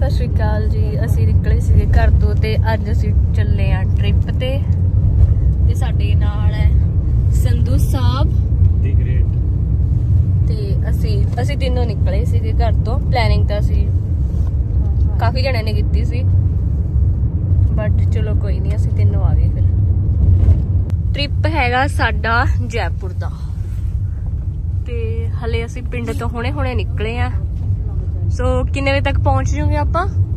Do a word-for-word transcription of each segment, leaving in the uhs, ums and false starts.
सत श्री अकाल जी। असी निकले सीगे घर तो ते अज असी चले आ ट्रिप ते ते साडे नाल है संधू साहब दी ग्रेट ते असी असी तीनों निकले सीगे घर तो। प्लानिंग तो असी काफी जने ने कीती सी बट चलो कोई नहीं, असी तीनों आ गए। फिर ट्रिप हैगा साडा जयपुर दा ते हले असी पिंड तो हुणे हुणे निकले आ। सो so, किन्ने बजे तक पहुंच जाओगे आप?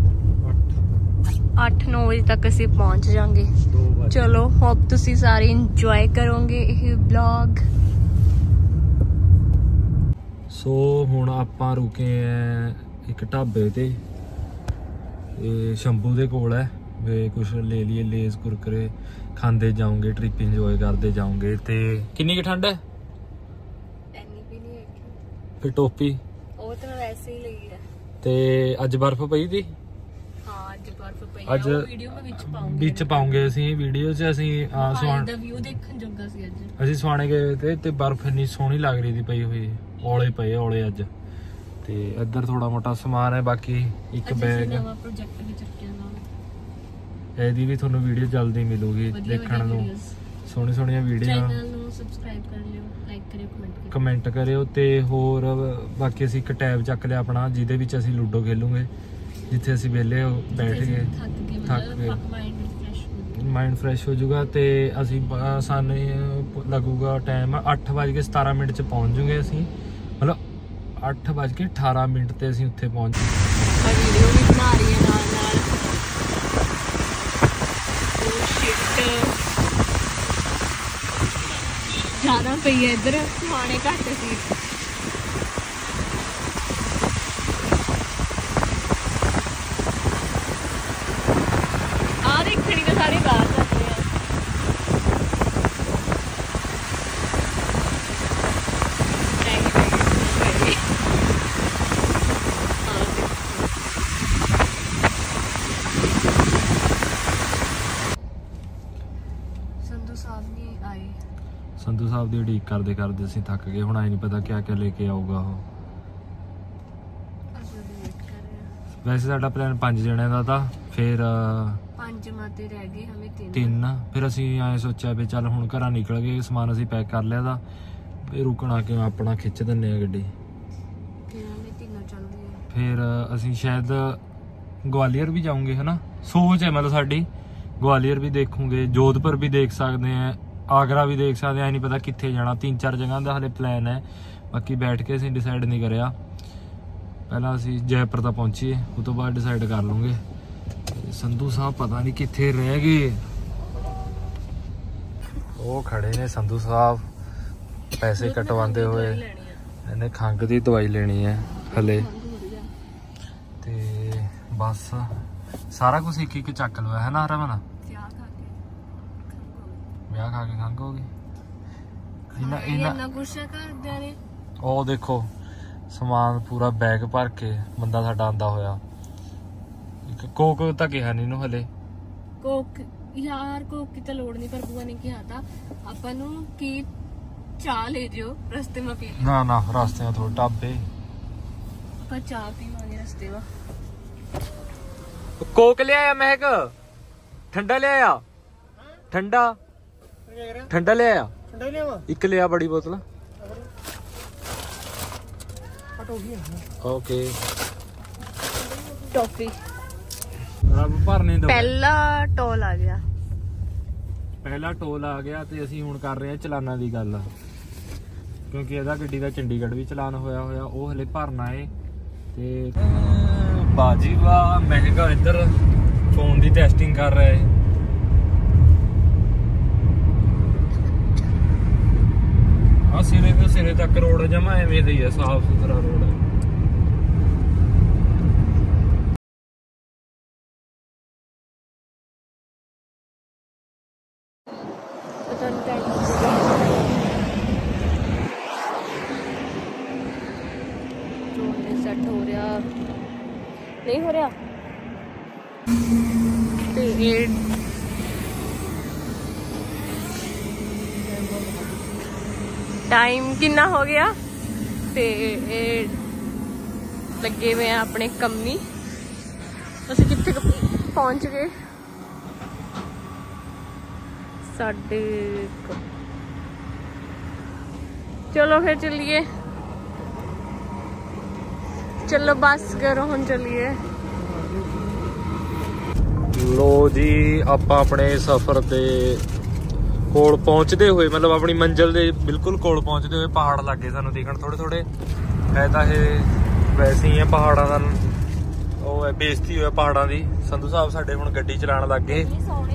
अठ नौ बजे तक असी पहुंच जाएंगे। चलो होप तुसी सारे इंजॉय करोगे ये ब्लॉग। सो हुण आपां रुके हैं एक ढाबे ते, शंभू दे कोल है। वे कुछ ले लिए लेस कुरकुरे खांदे जाओगे, ट्रिप इंजॉय करते जाओगे। ते किन्नी की ठंड है? फिर टोपी ਉਹ ਤਾਂ ਵੈਸੇ ਹੀ ਲਈ ਹੈ। ਤੇ ਅੱਜ ਬਰਫ਼ ਪਈ ਦੀ? ਹਾਂ ਅੱਜ ਬਰਫ਼ ਪਈ। ਅੱਜ ਉਹ ਵੀਡੀਓ ਮੈਂ ਵਿੱਚ ਪਾਉਂਗੀ, ਵਿੱਚ ਪਾਉਂਗੇ ਅਸੀਂ ਵੀਡੀਓ 'ਚ। ਅਸੀਂ ਸੁਹਾਣੇ ਦਾ ਵਿਊ ਦੇਖਣ ਜੋਗਾ ਸੀ ਅੱਜ। ਅਸੀਂ ਸੁਹਾਣੇ ਗਏ ਤੇ ਤੇ ਬਰਫ਼ ਇੰਨੀ ਸੋਹਣੀ ਲੱਗ ਰਹੀ ਸੀ ਪਈ ਹੋਈ, ਔਲੇ ਪਏ ਔਲੇ ਅੱਜ। ਤੇ ਇੱਧਰ ਥੋੜਾ ਮੋਟਾ ਸਮਾਨ ਹੈ, ਬਾਕੀ ਇੱਕ ਬੈਗ ਨਵਾਂ ਪ੍ਰੋਜੈਕਟ ਵੀ ਚੱਕਿਆ ਨਾਲ। ਇਹਦੀ ਵੀ ਤੁਹਾਨੂੰ ਵੀਡੀਓ ਜਲਦੀ ਮਿਲੂਗੀ ਦੇਖਣ ਨੂੰ। ਸੋਹਣੀ ਸੋਹਣੀਆਂ ਵੀਡੀਓ। ਚੈਨਲ ਨੂੰ ਸਬਸਕ੍ਰਾਈਬ ਕਰ ਲਿਓ, ਲਾਈਕ ਕਰਿਓ, ਕਮੈਂਟ ਕਰਿਓ ਕਮੈਂਟ ਕਰਿਓ। ਤੇ ਹੋਰ ਬਾਕੀ ਅਸੀਂ ਇੱਕ ਟੈਬ ਚੱਕ ਲਿਆ ਆਪਣਾ, ਜਿਹਦੇ ਵਿੱਚ ਅਸੀਂ ਲੂਡੋ ਖੇਲੂਗੇ, ਜਿੱਥੇ ਅਸੀਂ ਵਿਹਲੇ ਬੈਠ ਗਏ ਥੱਕ ਗਏ, ਮਾਈਂਡ ਫਰੈਸ਼ ਹੋ ਜਾਊਗਾ। ਤੇ ਅਸੀਂ ਸਾਨੂੰ ਲੱਗੂਗਾ ਟਾਈਮ ਅੱਠ ਵੱਜ ਕੇ ਸਤਾਰਾਂ ਮਿੰਟ 'ਚ ਪਹੁੰਚ ਜੂਗੇ ਅਸੀਂ, ਮਤਲਬ ਅੱਠ ਵੱਜ ਕੇ ਅਠਾਰਾਂ ਮਿੰਟ ਤੇ ਅਸੀਂ ਉੱਥੇ ਪਹੁੰਚ। ਵੀਡੀਓ ਵੀ ਬਣਾ ਰਹੀ ਹੈ ਨਾਲ ਨਾਲ। ਜ਼ਿਆਦਾ ਪਈ ਹੈ ਇੱਧਰ, ਸੁਹਾਣੇ ਘੱਟ ਸੀ। ਆਹ ਦੇਖਣੀ ਤਾਂ ਸਾਰੇ ਬਾਹਰ ਜਾਂਦੇ ਆ। ਸੰਧੂ ਸਾਹਿਬ ਨਹੀਂ ਆਏ। ਸੰਧੂ ਸਾਹਿਬ ਦੀ ਉਡੀਕ ਕਰਦੇ ਕਰਦੇ ਅਸੀਂ ਥੱਕ ਗਏ। ਹੁਣ ਆਈ ਨਹੀਂ ਪਤਾ ਕਿਆ ਕਿਆ ਲੈ ਕੇ ਆਊਗਾ ਉਹ। ਵੈਸੇ ਸਾਡਾ ਪਲਾਨ ਪੰਜ ਜਣਿਆਂ ਦਾ ਤਾਂ, ਫਿਰ ਪੰਜ ਮਾਤੇ ਰਹਿ ਗਏ, ਹਮੇ ਤਿੰਨ ਤਿੰਨ ਫਿਰ ਅਸੀਂ ਐਂ ਸੋਚਿਆ ਵੀ ਚੱਲ ਹੁਣ ਘਰਾਂ ਨਿਕਲ ਗਏ, ਸਮਾਨ ਅਸੀਂ ਪੈਕ ਕਰ ਲਿਆ ਦਾ, ਫਿਰ ਰੁਕਣਾ ਕਿਉਂ, ਆਪਣਾ ਖਿੱਚ ਦਿੰਦੇ ਆ ਗੱਡੀ। ਫਿਰ ਅਸੀਂ ਸ਼ਾਇਦ ਗਵਾਲੀਅਰ ਵੀ ਜਾਊਂਗੇ, ਹਨਾ ਸੋਚ ਹੈ ਮਤਲਬ ਸਾਡੀ। ਗਵਾਲੀਅਰ ਵੀ ਦੇਖੂਗੇ, ਜੋਧਪੁਰ ਵੀ ਦੇਖ ਸਕਦੇ ਆ, ਆਗਰਾ ਵੀ ਦੇਖ ਸਕਦੇ ਆ। ਨਹੀਂ ਪਤਾ ਕਿੱਥੇ ਜਾਣਾ, ਤਿੰਨ ਚਾਰ ਜਗ੍ਹਾ ਦਾ ਹਲੇ ਪਲਾਨ ਹੈ, ਬਾਕੀ ਬੈਠ ਕੇ ਅਸੀਂ ਡਿਸਾਈਡ ਨਹੀਂ ਕਰਿਆ। ਪਹਿਲਾਂ ਅਸੀਂ ਜੈਪੁਰ ਤਾਂ ਪਹੁੰਚੀਏ, ਉਸ ਤੋਂ ਬਾਅਦ ਡਿਸਾਈਡ ਕਰ ਲਵਾਂਗੇ। ਸੰਧੂ ਸਾਹਿਬ ਪਤਾ ਨਹੀਂ ਕਿੱਥੇ ਰਹਿ ਗਏ। ਉਹ ਖੜੇ ਨੇ ਸੰਧੂ ਸਾਹਿਬ, ਪੈਸੇ ਕਟਵਾਉਂਦੇ ਹੋਏ। ਇਹਨੇ ਖੰਘ ਦੀ ਦਵਾਈ ਲੈਣੀ ਹੈ ਹਲੇ। ਤੇ ਬਸ ਸਾਰਾ ਕੁਝ ਇੱਕ ਇੱਕ ਚੱਕ ਲਵਾ ਹੈ ਨਾ ਰਮਨ? ਵਿਆਹ ਖਾ ਕੇ ਖੰਘ ਹੋ ਗਈ। ਇਹਨਾਂ ਇਹਨਾਂ ਗੁੱਸਾ ਕਰਦਿਆਂ ਨੇ। ਉਹ ਦੇਖੋ ਸਮਾਨ ਪੂਰਾ ਬੈਗ ਭਰ ਕੇ ਬੰਦਾ ਸਾਡਾ ਆਂਦਾ ਹੋਇਆ। ਇੱਕ ਕੋਕ ਤਾਂ ਕਿਹਾ ਨਹੀਂ ਨੂੰ ਹਲੇ। ਕੋਕ ਯਾਰ ਕੋਕ की तो लोड़ नहीं, पर बुआ ने कहा था अपन की चाह ले जियो रस्ते में पी। ना ना रास्ते में थोड़ा ढाबे पर चाह पीवांगे रस्ते में। कोक ले आया महक, ठंडा ले आया, ठंडा ठंडा ले आया, एक ले आ बड़ी बोतल। ओके टॉफी रब भरने दो। पहला टोल आ गया, ਪਹਿਲਾ ਟੋਲ ਆ ਗਿਆ। ਤੇ ਅਸੀਂ ਹੁਣ ਕਰ ਰਹੇ ਹਾਂ ਚਲਾਨਾਂ ਦੀ ਗੱਲ, ਕਿਉਂਕਿ ਇਹਦਾ ਗੱਡੀ ਦਾ ਚੰਡੀਗੜ੍ਹ ਵੀ ਚਲਾਨ ਹੋਇਆ ਹੋਇਆ, ਉਹ ਹਲੇ ਭਰਨਾ ਏ। ਤੇ ਬਾਜੀ ਵਾਹ ਮਹਿੰਗਾ ਇੱਧਰ ਫੋਨ ਦੀ ਟੈਸਟਿੰਗ ਕਰ ਰਿਹਾ ਏ। ਆ ਸਿਰੇ ਤੋਂ ਸਿਰੇ ਤੱਕ ਰੋਡ ਜਮਾ ਐਵੇਂ ਦਾ ਹੀ ਹੈ, ਸਾਫ ਸੁਥਰਾ ਰੋਡ ਹੈ। सेट हो रहा नहीं हो रहा। ते टाइम कितना हो गया ते लगे हुए हैं अपने कम्मी ਅਸੀਂ ਕਿੱਥੇ ਪਹੁੰਚ ਗਏ? साढ़े चलो फिर चलिए, चलो बस करो हम चलिए। लो जी ਆਪਾਂ ਆਪਣੇ सफर ਦੇ ਕੋਲ ਪਹੁੰਚਦੇ ਹੋਏ, ਮਤਲਬ ਆਪਣੀ ਮੰਜ਼ਿਲ ਦੇ ਬਿਲਕੁਲ ਕੋਲ ਪਹੁੰਚਦੇ ਹੋਏ ਪਹਾੜ ਲੱਗੇ ਸਾਨੂੰ ਦਿਖਣ ਥੋੜੇ ਥੋੜੇ। ਹੈ ਤਾਂ ਇਹ ਵੈਸੇ ਹੀ ਆ ਪਹਾੜਾਂ ਦਾ ਉਹ ਹੈ, ਬੇਇੱਜ਼ਤੀ ਹੋਇਆ ਪਹਾੜਾਂ ਦੀ। ਸੰਧੂ ਸਾਹਿਬ ਸਾਡੇ ਹੁਣ ਗੱਡੀ ਚਲਾਉਣ ਲੱਗ ਗਏ।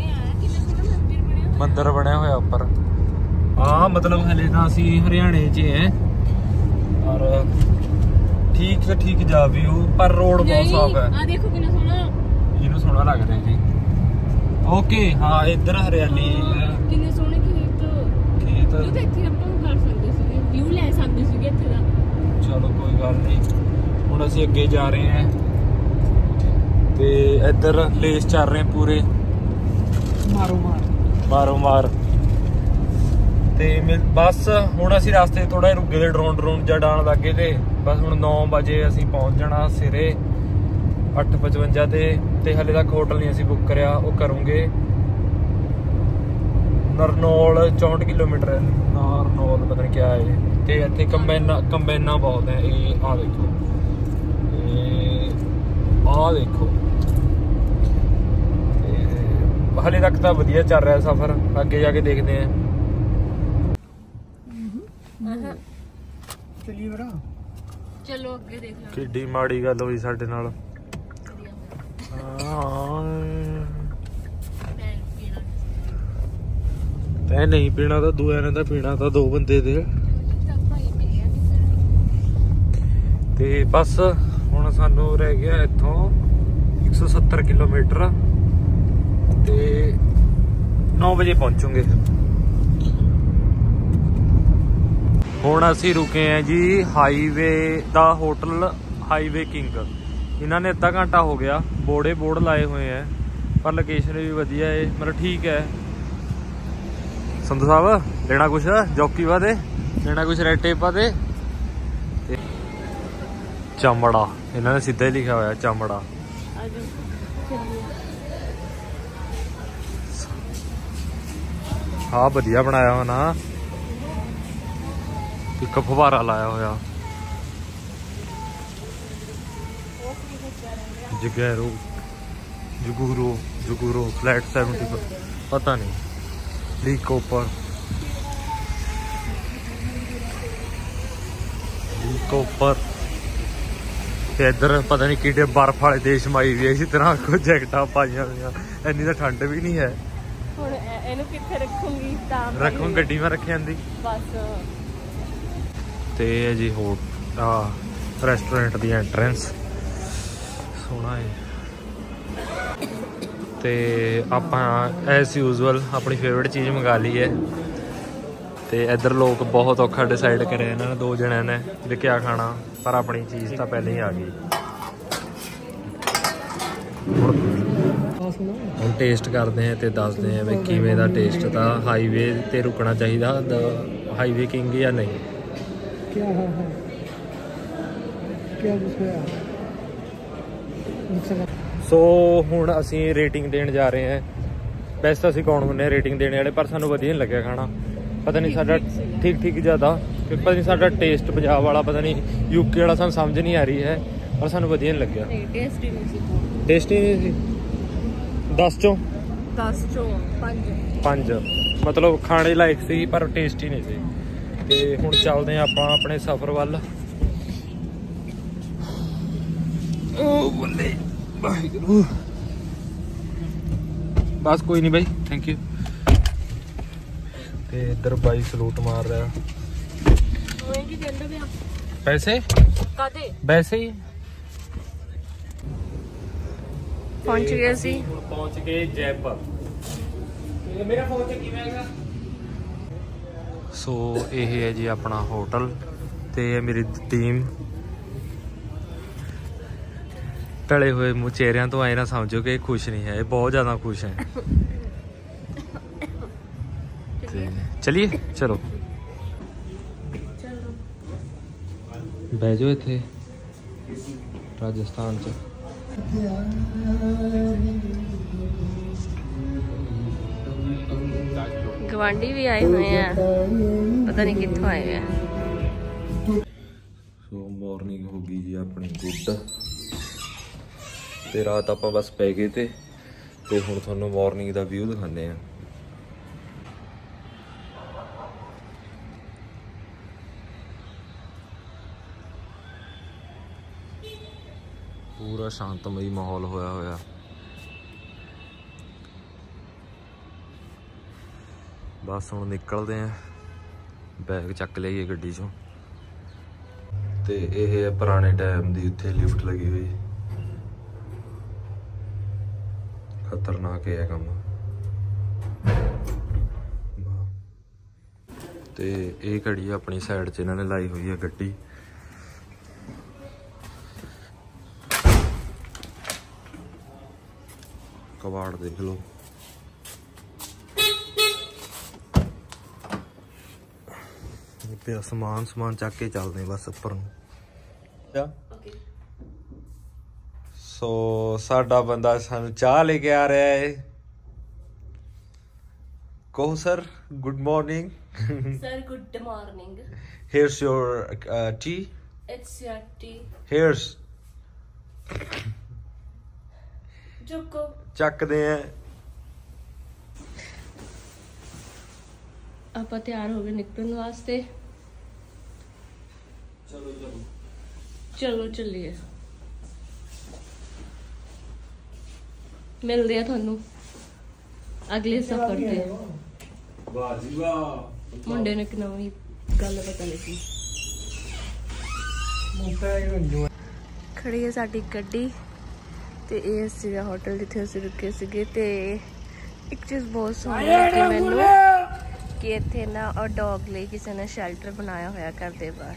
ਮੰਦਿਰ ਬਣਿਆ ਹੋਇਆ ਉੱਪਰ। ਹਾਂ ਮਤਲਬ ਹਲੇ ਤਾਂ ਅਸੀਂ ਹਰਿਆਣੇ 'ਚ ਹੈ ਔਰ ਠੀਕ ਸੇ ਠੀਕ ਜਾ ਵਿਊ, ਪਰ ਰੋਡ ਬਹੁਤ ਸਾਫ ਹੈ। ਆ ਦੇਖੋ ਕਿੰਨਾ ਸੋਹਣਾ, ਇਹਨੂੰ ਸੋਹਣਾ ਲੱਗ ਰਿਹਾ ਜੀ। ਓਕੇ ਹਾਂ ਇੱਧਰ ਹਰਿਆਲੀ ਹੈ, ਕਿੰਨੇ ਸੋਹਣੇ ਖੇਤ ਖੇਤ। ਇਹ ਤਾਂ ਇੱਥੇ ਆਪਾਂ ਕਰ ਸਕਦੇ ਸੀਗੇ, ਵਿਊ ਲੈ ਸਕਦੇ ਸੀਗੇ ਇੱਥੇ ਦਾ। ਚਲੋ ਕੋਈ ਗੱਲ ਨਹੀਂ, ਹੁਣ ਅਸੀਂ ਅੱਗੇ ਜਾ ਰਹੇ ਹਾਂ ਤੇ ਇੱਧਰ ਲੇਸ ਚੱਲ ਰਹੇ ਪੂਰੇ ਮਾਰੋ ਮਾਰ ਮਾਰੋ ਮਾਰ ਤੇ ਬਸ ਹੁਣ ਅਸੀਂ ਰਸਤੇ ਥੋੜਾ ਰੁਕੇ ਤੇ ਡਰੋਨ ਡਰੋਨ ਜਾਂ ਡਾਣ ਲੱਗੇ ਤੇ ਬਸ ਹੁਣ ਨੌ ਵਜੇ ਅਸੀਂ ਪਹੁੰਚ ਜਾਣਾ ਸਿਰੇ ਅੱਠ ਪਚਵੰਜਾ ਤੇ ਤੇ ਹਲੇ ਤੱਕ ਹੋਟਲ ਨਹੀਂ ਅਸੀਂ ਬੁੱਕ ਕਰਿਆ, ਉਹ ਕਰੂੰਗੇ। ਨਰਨੌਲ ਚੌਂਹਠ ਕਿਲੋਮੀਟਰ ਹੈ, ਨਰਨੌਲ ਪਤਾ ਨਹੀਂ ਕਿਆ ਹੈ। ਤੇ ਇੱਥੇ ਕੰਬਾਈਨਾਂ ਕੰਬਾਈਨਾਂ ਬਹੁਤ ਹੈ। ਇਹ ਆਹ ਦੇਖੋ, ਇਹ ਆਹ ਦੇਖੋ। ਹਲੇ ਤੱਕ ਤਾਂ ਵਧੀਆ ਚੱਲ ਰਿਹਾ ਸਫ਼ਰ, ਅੱਗੇ ਜਾ ਕੇ ਦੇਖਦੇ ਆਂ। ਚਲਿਏ ਬਰਾ, ਚਲੋ ਅੱਗੇ ਦੇਖ ਲਾਂਗੇ। ਕਿੱਡੀ ਮਾੜੀ ਗੱਲ ਹੋਈ ਸਾਡੇ ਨਾਲ। ਤੈਂ ਨਹੀਂ ਪੀਣਾ ਤਾਂ ਦੂਏ ਨੇ ਤਾਂ ਪੀਣਾ ਤਾਂ ਦੋ ਬੰਦੇ ਦੇ। ਤੇ ਬਸ ਹੁਣ ਸਾਨੂੰ ਰਹਿ ਗਿਆ ਇੱਥੋਂ ਇੱਕ ਸੌ ਸੱਤਰ ਕਿਲੋਮੀਟਰ ਤੇ ਨੌ ਵਜੇ ਪਹੁੰਚੂਗੇ। ਹੁਣ ਅਸੀਂ ਰੁਕੇ ਆ ਜੀ ਹਾਈਵੇ ਦਾ ਹੋਟਲ, ਹਾਈਵੇ ਕਿੰਗ। ਇਹਨਾਂ ਨੇ ਅੱਧਾ ਘੰਟਾ ਹੋ ਗਿਆ, ਬੋੜੇ ਬੋਰਡ ਲਾਏ ਹੋਏ ਆ ਪਰ ਲੋਕੇਸ਼ਨ ਵੀ ਵਧੀਆ ਹੈ, ਮਤਲਬ ਠੀਕ ਹੈ। ਸੰਧੂ ਸਾਹਿਬ ਲੈਣਾ ਕੁਛ ਜੌਕੀ ਵਾ ਦੇ, ਲੈਣਾ ਕੁਛ ਰੈਡ ਟੇਪਾ ਦੇ। ਚਮੜਾ ਇਹਨਾਂ ਨੇ ਸਿੱਧਾ ਹੀ ਲਿਖਿਆ ਹੋਇਆ ਚਮੜਾ। ਹਾਂ ਵਧੀਆ ਬਣਾਇਆ ਹੋਇਆ ਨਾ, ਇੱਕ ਫੁਹਾਰਾ ਲਾਇਆ ਹੋਇਆ। ਜਗੈਰੋ ਜਗੂਰੋ ਜਗੂਰੋ ਫਲੈਟ ਸੈਵਨਟੀ ਪਤਾ ਨਹੀਂ ਲੀਕ ਉੱਪਰ ਲੀਕ ਉੱਪਰ ਤੇ ਇੱਧਰ ਪਤਾ ਨਹੀਂ ਕਿਹੜੇ ਬਰਫ ਵਾਲੇ ਦੇਸ਼ ਮਾਈ ਵੀ ਇਸੇ ਤਰ੍ਹਾਂ ਕੋਈ ਜੈਕਟਾਂ ਪਾਈਆਂ ਹੋਈਆਂ। ਇੰਨੀ ਤਾਂ ਠੰਡ ਵੀ ਨਹੀਂ ਹੈ। ਹੁਣ ਇਹਨੂੰ ਕਿੱਥੇ ਰੱਖੂੰਗੀ? ਤਾਂ ਰੱਖੂੰ ਗੱਡੀ ਮੈਂ ਰੱਖੀ ਜਾਂਦੀ ਬਸ। ਤੇ ਇਹ ਜੀ ਹੋ ਆ ਰੈਸਟੋਰੈਂਟ ਦੀ ਐਂਟਰੈਂਸ ਸੋਹਣਾ ਹੈ। ਤੇ ਆਪਾਂ ਐਸ ਯੂਜ਼ੁਅਲ ਆਪਣੀ ਫੇਵਰਟ ਚੀਜ਼ ਮੰਗਾ ਲਈ ਹੈ। ਤੇ ਇੱਧਰ ਲੋਕ ਬਹੁਤ ਔਖਾ ਡਿਸਾਈਡ ਕਰਿਆ ਇਹਨਾਂ ਨੇ, ਦੋ ਜਣਿਆਂ ਨੇ ਵੀ ਕਿਆ ਖਾਣਾ, ਪਰ ਆਪਣੀ ਚੀਜ਼ ਤਾਂ ਪਹਿਲਾਂ ਹੀ ਆ ਗਈ। ਹੁਣ ਟੇਸਟ ਕਰਦੇ ਆ ਤੇ ਦੱਸਦੇ ਆ ਵੀ ਕਿਵੇਂ ਦਾ ਟੇਸਟ। ਤਾਂ ਹਾਈਵੇ ਤੇ ਰੁਕਣਾ ਚਾਹੀਦਾ ਹਾਈਵੇ ਕਿੰਗ ਜਾਂ ਨਹੀਂ। क्या है क्या ਸੋ ਹੁਣ ਅਸੀਂ ਰੇਟਿੰਗ ਦੇਣ ਜਾ ਰਹੇ ਹਾਂ। ਵੈਸੇ ਤਾਂ ਅਸੀਂ ਕੌਣ ਹੁੰਦੇ ਹਾਂ ਰੇਟਿੰਗ ਦੇਣ ਵਾਲੇ, ਪਰ ਸਾਨੂੰ ਵਧੀਆ ਨਹੀਂ ਲੱਗਿਆ ਖਾਣਾ। ਪਤਾ ਨਹੀਂ ਸਾਡਾ ਠੀਕ ਠੀਕ ਜ਼ਿਆਦਾ, ਪਤਾ ਨਹੀਂ ਸਾਡਾ ਟੇਸਟ ਪੰਜਾਬ ਵਾਲਾ, ਪਤਾ ਨਹੀਂ ਯੂਕੇ ਵਾਲਾ ਸਾਨੂੰ ਸਮਝ ਨਹੀਂ ਆ ਰਹੀ ਹੈ, ਪਰ ਸਾਨੂੰ ਵਧੀਆ ਨਹੀਂ ਲੱਗਿਆ। ਟੇਸਟੀ ਨਹੀਂ ਸੀ, ਟੇਸਟੀ ਨਹੀਂ ਸੀ। ਦਸ ਚੋਂ ਦਸ ਚੋਂ ਪੰਜ ਪੰਜ ਮਤਲਬ ਖਾਣੇ ਲਾਇਕ ਸੀ ਪਰ ਟੇਸਟੀ ਨਹੀਂ ਸੀ। ਤੇ ਹੁਣ ਚੱਲਦੇ ਹਾਂ ਆਪਾਂ ਆਪਣੇ ਸਫ਼ਰ ਵੱਲ। ਓ ਬੱਲੇ ਵਾਹਿਗੁਰੂ। ਬਸ ਕੋਈ ਨਹੀਂ ਬਾਈ, ਥੈਂਕ ਯੂ। ਤੇ ਇੱਧਰ ਬਾਈ ਸਲੂਟ ਮਾਰ ਰਿਹਾ। ਓਏ ਕੀ ਕਹਿੰਦਾ ਪਿਆ? ਪੈਸੇ ਕਾਦੇ? ਵੈਸੇ ਹੀ ਪਹੁੰਚ ਗਏ ਸੀ। ਪਹੁੰਚ ਗਏ ਜੈਪੁਰ। ਮੇਰਾ ਫੋਨ ਤੇ ਕਿਵੇਂ ਹੈਗਾ? ਸੋ ਇਹ ਹੈ ਜੀ ਆਪਣਾ ਹੋਟਲ ਤੇ ਇਹ ਮੇਰੀ ਟੀਮ। ਢਲੇ ਹੋਏ ਮੂੰਹ ਚਿਹਰਿਆਂ ਤੋਂ ਆਏ ਨਾ ਸਮਝੋ ਕਿ ਇਹ ਖੁਸ਼ ਨਹੀਂ ਹੈ, ਇਹ ਬਹੁਤ ਜ਼ਿਆਦਾ ਖੁਸ਼ ਹੈ। ਤੇ ਚਲਿਏ ਚਲੋ ਬਹਿ ਜਾਓ ਇੱਥੇ ਰਾਜਸਥਾਨ ਚ। गवांडी भी आए हुए हैं, पता नहीं कितों आए हुए हैं। सो मॉर्निंग हो गई जी अपनी गुड ते रात आप बस पै गए थे ते हुण तुहानूं मॉर्निंग दा व्यू दिखाने हैं। पूरा शांतमई माहौल होया होया। बस हुण निकलते हैं, बैग चक लिया गड्डी चों ते यह है पुराने टाइम की उत्थे लिफ्ट लगी हुई। खतरनाक है काम। ते ये घड़ी अपनी साइड च इन्होंने लाई हुई है गड्डी। कबाड़ देख लो, समान समान चक के चलते बस उपर। सो साडा बंदा सानू चाह लेके आ रहा है। कहो sir, good morning. Sir good morning. Here's your uh, tea. It's your tea. Here's चुको ਚੱਕਦੇ ਆ। ਆਪਾਂ ਤਿਆਰ ਹੋ ਗਏ ਨਿਕਲਣ ਵਾਸਤੇ। ਚਲੋ ਚਲੋ ਚਲੋ ਚੱਲੀਏ। ਮਿਲਦੇ ਆ ਤੁਹਾਨੂੰ ਅਗਲੇ ਸਫ਼ਰ ਤੇ। ਵਾਹ ਜੀ ਵਾਹ। ਮੁੰਡੇ ਨੇ ਇੱਕ ਨਵੀਂ ਗੱਲ ਪਤਾ ਲੱਗੀ। ਖੜੀ ਹੈ ਸਾਡੀ ਗੱਡੀ ਤੇ ਇਹ ਸੀਗਾ ਹੋਟਲ ਜਿੱਥੇ ਅਸੀਂ ਰੁਕੇ ਸੀਗੇ। ਤੇ ਇੱਕ ਚੀਜ਼ ਬਹੁਤ ਸੋਹਣੀ ਲੱਗੀ ਮੈਨੂੰ ਕਿ ਇੱਥੇ ਨਾ ਔਰ ਡੌਗ ਲਈ ਕਿਸੇ ਨੇ ਸ਼ੈਲਟਰ ਬਣਾਇਆ ਹੋਇਆ ਘਰ ਦੇ ਬਾਹਰ।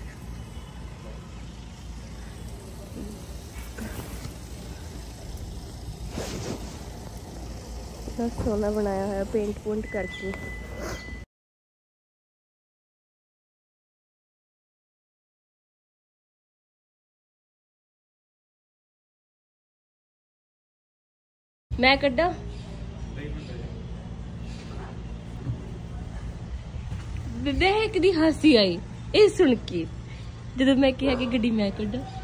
ਬਹੁਤ ਸੋਹਣਾ ਬਣਾਇਆ ਹੋਇਆ ਪੇਂਟ ਪੁੰਟ ਕਰਕੇ। मैं कड्डा बेबे एक दी हासी आई ए सुन के जब मैं कहा कि गड्डी मैं कड्डा।